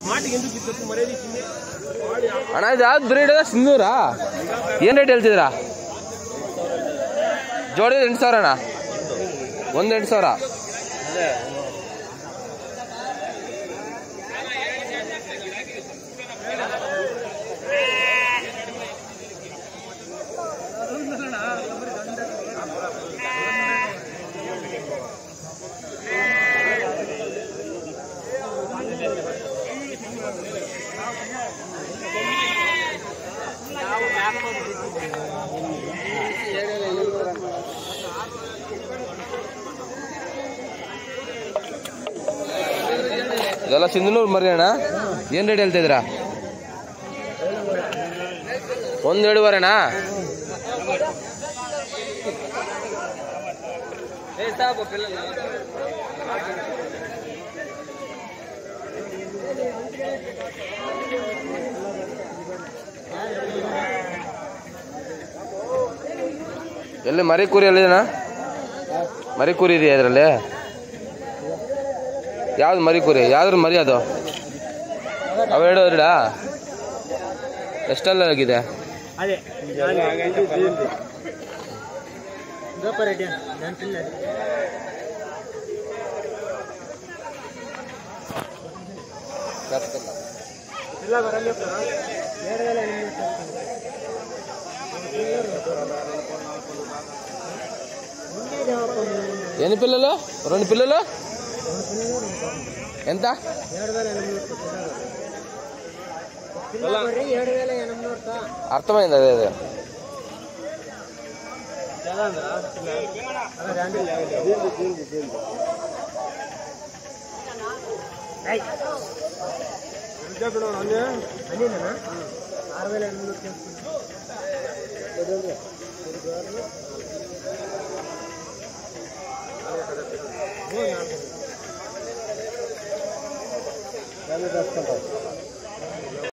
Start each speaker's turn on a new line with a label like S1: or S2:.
S1: ಅಣ್ಣ ಇದು ಯಾವ್ದು ಬ್ರೀಡ್ ಸಿಂಧೂರಾ? ಏನು ರೇಟ್ ಹೇಳ್ತಿದ್ದೀರಾ? ಜೋಡಿ 8,000 ಅಣ್ಣ, ಒಂದು 8,000. ಇದೆಲ್ಲ ಸಿಂಧನೂರು ಮರಿ ಅಣ್ಣ. ಏನು ರೇಟ್ ಹೇಳ್ತಿದ್ದೀರಾ? 1,700 ಅಣ್ಣ. ಎಲ್ಲಿ ಮರಿ ಕೂರಿ ಎಲ್ಲಿದಣ್ಣ? ಮರಿ ಕೂರಿ ಇದೆಯಾ ಇದರಲ್ಲಿ? ಯಾವ್ದು ಮರಿ ಕುರಿ? ಯಾವ್ದ್ರ ಮರಿ ಅದು? ಅವೆರಡಾ? ಎಷ್ಟೆಲ್ಲ ಆಗಿದೆ? ఎన్ని పిల్లలు? 2 పిల్లలు. ఎంత? అర్థమైంది. అదే అదే
S2: Dale,